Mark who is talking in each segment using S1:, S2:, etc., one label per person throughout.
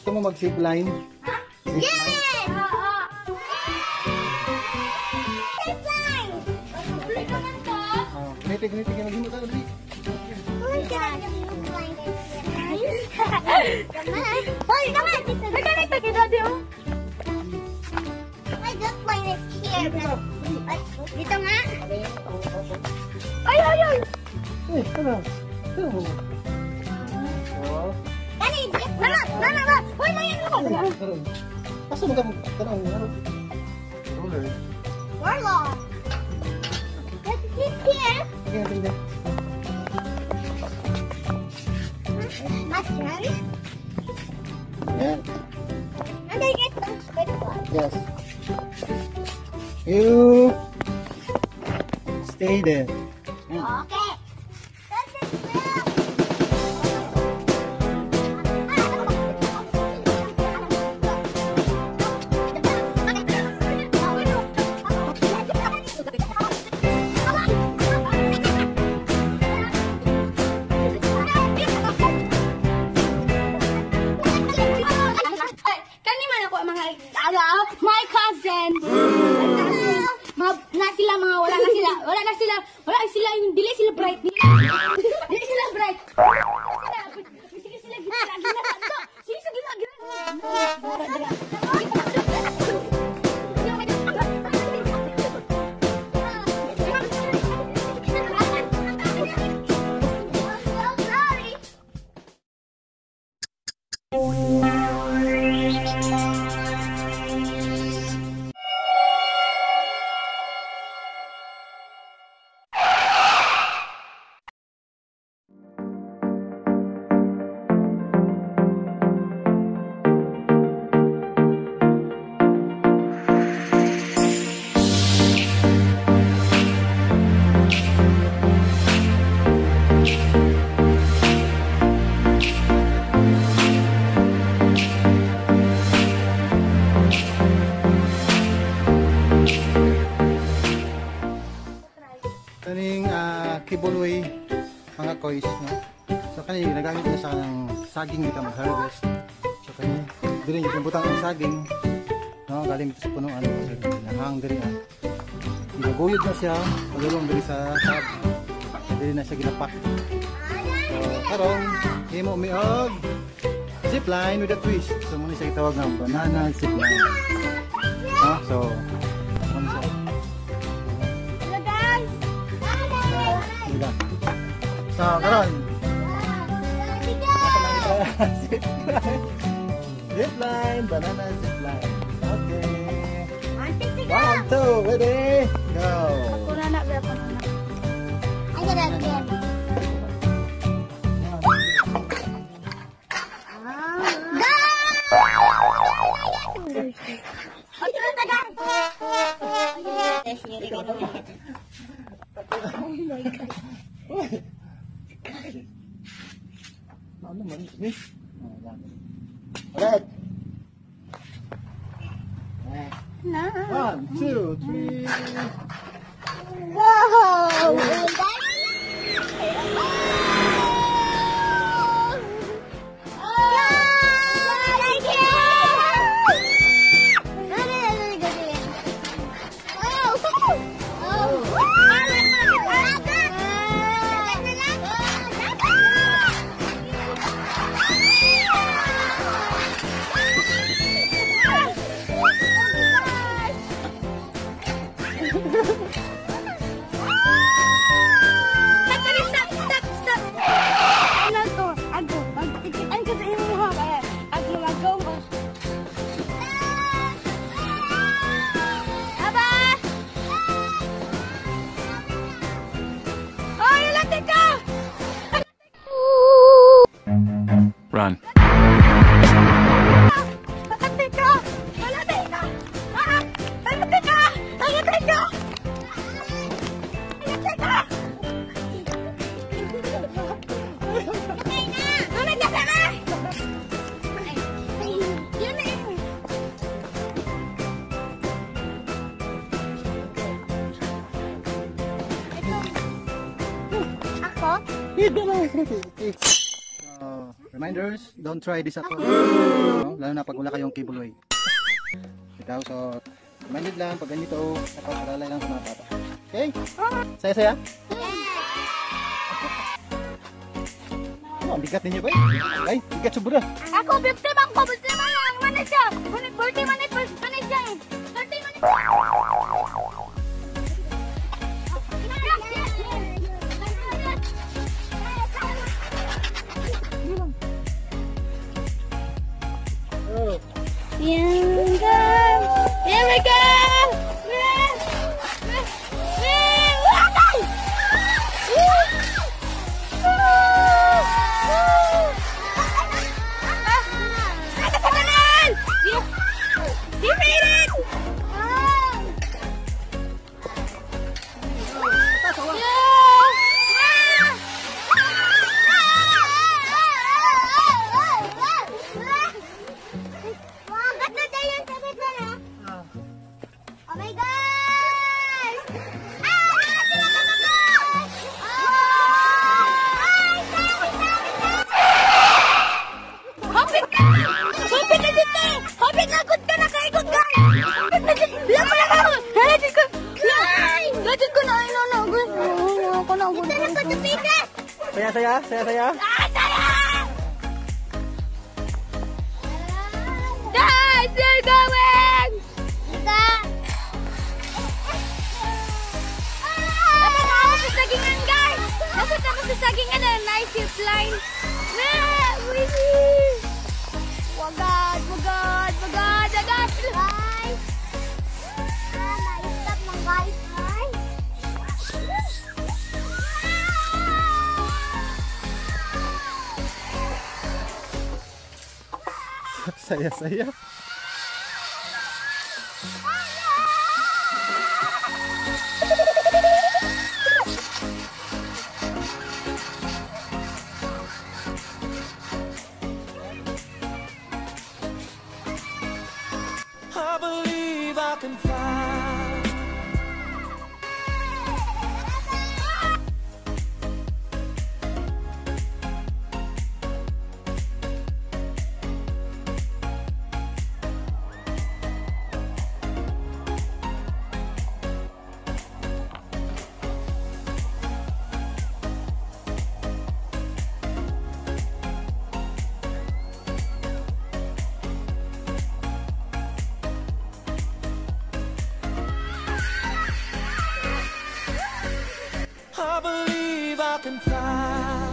S1: Gusto mo mag-zipline?
S2: Yes! Zipline! Zipline naman to.
S1: Kinitig ka na dito tayo.
S2: Hoy, naman! Nagkanita kita, di oh. I just find it here. Dito nga. Ay, ay, ay!
S1: Ano?
S2: Kani, nana. Hoy, mayan mo.
S1: Asa mo ka tanong ano?
S2: Warlock. Let's sit here.
S1: Sige, tingnan.
S2: Mushroom.
S1: Yan.
S2: And I get some squid one.
S1: Yes. You stay there.
S2: Okay. That's it, Will. My cousin. Na sila mga wala na sila dili sila bright. Dili sila bright. Sige sila gina. Sige gina.
S1: Kaning kibulway mga kois, no? So kaning nagamit niya sa kanang saging dito mag-harvest. So kaning dili niya butang ang saging, no? Galing sa punuan nahang diri ah. Ginaguyod na siya, pagulong diri sa sag. Dili na siya ginapak. So karon himo mi og zipline with a twist. So muna siya gitawag nga banana zipline. No? So muna siya. So, karon. Zipline, banana zipline. Okay. 1, 2, ready, go.
S2: I got a again.
S1: Ano man, miss? Red. 1, 2, 3.
S2: Whoa!
S3: Run.
S1: Reminders, don't try this at home. No? Lalo na pag wala kayong cable way. Ikaw, so reminded lang pag ganito, napakaralay lang sa mga bata. Okay? Saya-saya? Ang bigat ninyo ba? Ay, bigat sobra.
S2: Ako, 50 bang ko. 50 bang ang manage siya. 40 manage siya eh. 30 manage.
S1: Oh.
S2: Here we go! He made it! Oh my God! Hapit na! Hapit na dito! Hapit na! Good ka na! Kaikot ka! Hapit na dito! Lama na ka! Hapit ko! Hapit ko na! Ano na? Ako na! Gusto na ko tupikas!
S1: Saya-saya? Saya-saya?
S2: Guys, we're going! Dapat ako sa sagingan, guys! Dapat ako sa sagingan na nice zip line. Wagad, wagad, wagad, agad! Guys! Na-stop ng guys, guys!
S1: Saya-saya?
S3: I believe I can fly. I believe I can fly.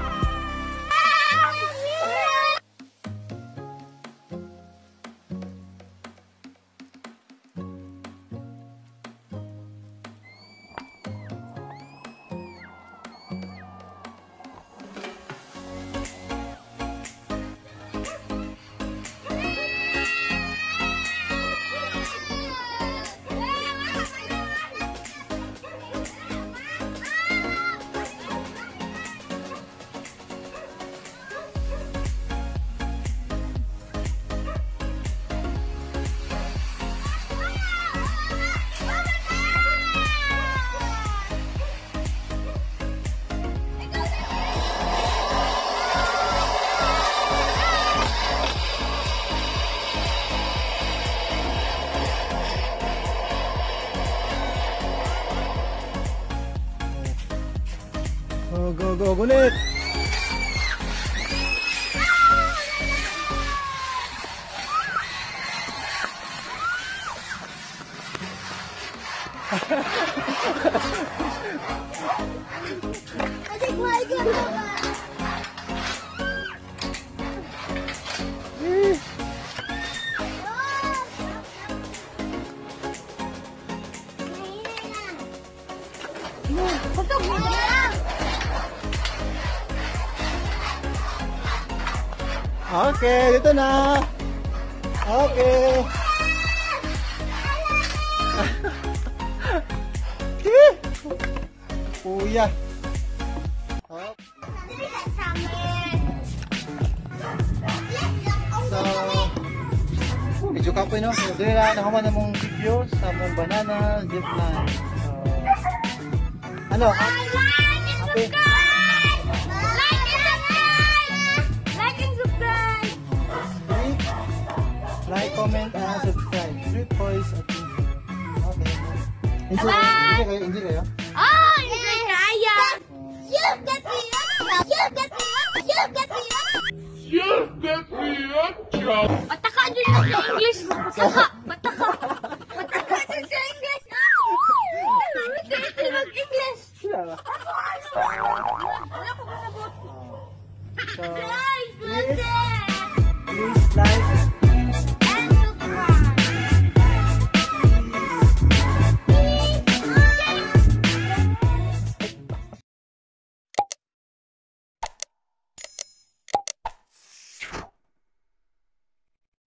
S1: Go, go, ulit!
S2: Adik mo ay ganda ba? Pagkag mo lang!
S1: Okay, dito na! Okay! Kuya! Oh. So, medyo kapoy no? So, doon na nakuha na mong video sa mong banana zipline. So, ano? Happy?
S2: Like and subscribe! Like
S1: Like, comment, and subscribe. Sweet Boys at Enjoy. Okay. Enjoy,
S2: Bye-bye!
S1: enjoy kayo, enjoy kayo.
S2: Oh, enjoy kaya! You get me up! You get me up! You get me up!
S4: You get me a job.
S2: Pataka dyan sa English. Saka.